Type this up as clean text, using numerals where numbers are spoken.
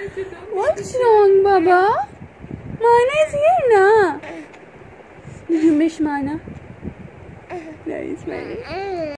What's wrong, Baba? Mana is here now. Did you miss Mana? No, he's smiling.